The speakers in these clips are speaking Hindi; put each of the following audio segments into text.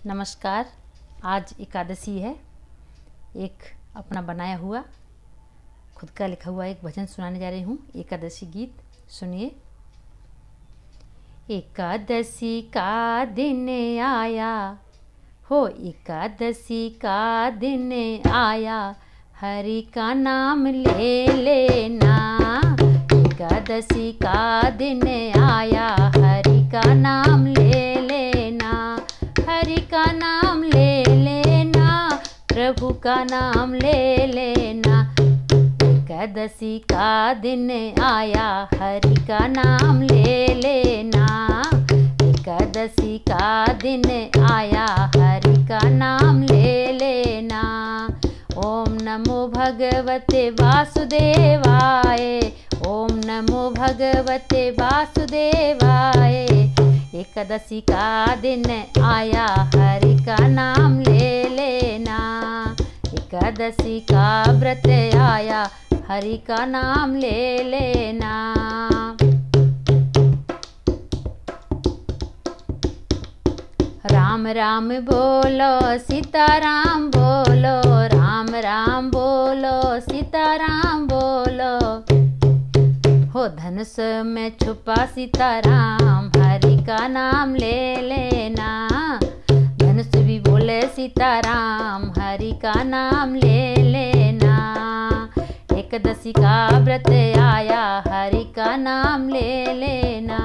नमस्कार। आज एकादशी है। एक अपना बनाया हुआ खुद का लिखा हुआ एक भजन सुनाने जा रही हूँ। एकादशी गीत सुनिए। एकादशी का दिन आया हो, एकादशी का दिन आया, हरि का नाम ले लेना। एकादशी का दिन आया, हरि का नाम ले लेना। हरि का नाम ले लेना, प्रभु का नाम ले लेना। एकादशी का दिन आया, हरि का नाम ले लेना। एकादशी का दिन आया, हरि का नाम ले लेना। ओम नमो भगवते वासुदेवाय, ओम नमो भगवते वासुदेवाय। एकादशी का दिन आया, हरि का नाम ले लेना। एकादशी का व्रत आया, हरि का नाम ले लेना। राम राम बोलो, सीताराम बोलो, राम राम बोलो, सीताराम बोलो। हो धनुष में छुपा सीताराम, हरि का नाम ले लेना। धनुष भी बोले सीताराम, हरि का नाम ले लेना। एकादशी का व्रत आया, हरि का नाम ले लेना।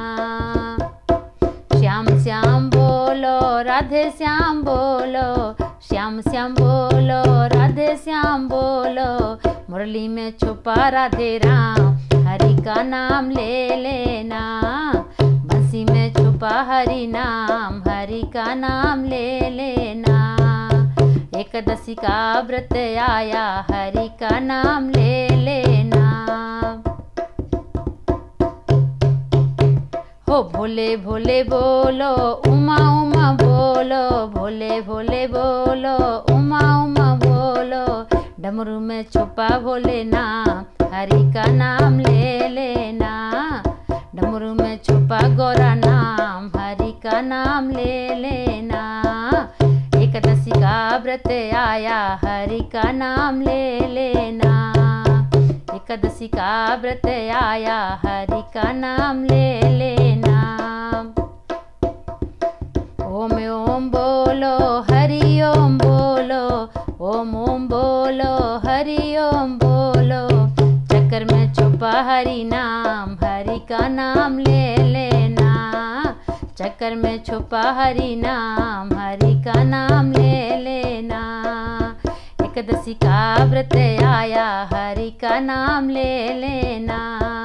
श्याम श्याम बोलो, राधे श्याम बोलो, श्याम श्याम बोलो, राधे श्याम बोलो। मुरली में छुपा राधे राम, हरि का नाम ले लेना। बंसी में छुपा हरि नाम, हरि का नाम ले लेना। एकादशी का व्रत आया, हरि का नाम ले लेना। हो भोले भोले बोलो, उमा उमा बोलो, भोले भोले बोलो, उमा उमा बोलो। डमरू में छुपा भोले नाम, हरि का नाम ले लेना। डमरू में छुपा गौरा नाम, हरि का नाम ले लेना। एकादशी का व्रत आया, हरि का नाम ले लेना। एकादशी का व्रत आया, हरि का नाम ले लेना। ओम ओम बोलो, हरि ओम बोलो, ओम ओम बोलो, हरि ओम बोलो। चक्कर में छुपा हरि नाम, हरि का नाम ले लेना। चक्कर में छुपा हरि नाम, हरि का नाम ले लेना। एकादशी का व्रत आया, हरि का नाम ले लेना।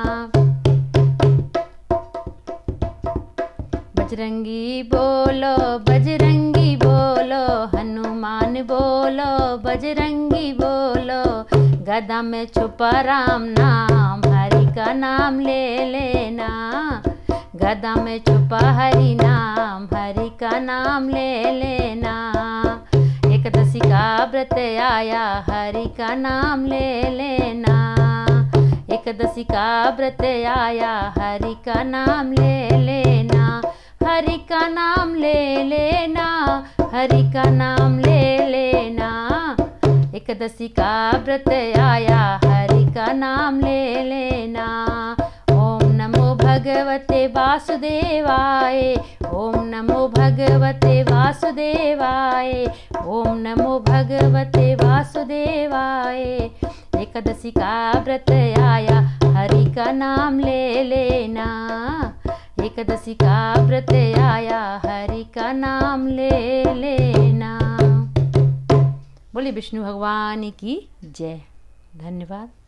बजरंगी बोलो, बजरंगी बोलो, हनुमान बोलो, बजरंगी बोलो। गदा में छुपा राम नाम, हरि का नाम ले लेना। गदा में छुपा हरि नाम, हरि का नाम ले लेना। एकादशी का व्रत आया, हरि का नाम ले लेना। एकादशी का व्रत आया, हरि का नाम ले लेना। हरि का नाम ले लेना, हरि का नाम ले लेना। एकादशी का व्रत आया, हरि का नाम ले लेना। ओम नमो भगवते वासुदेवाय, ओम नमो भगवते वासुदेवाय, ओम नमो भगवते वासुदेवाय। एकादशी का व्रत आया, हरि का नाम ले लेना। एकादशी का व्रत आया, हरि का नाम ले लेना। बोलिए विष्णु भगवान की जय। धन्यवाद।